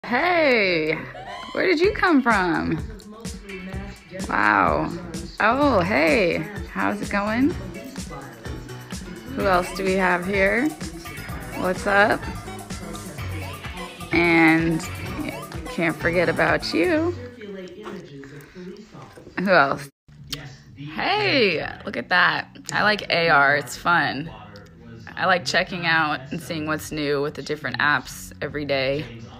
Hey, where did you come from? Wow. Oh, hey, how's it going? Who else do we have here? What's up? And can't forget about you. Who else? Hey, look at that. I like AR, it's fun. I like checking out and seeing what's new with the different apps every day.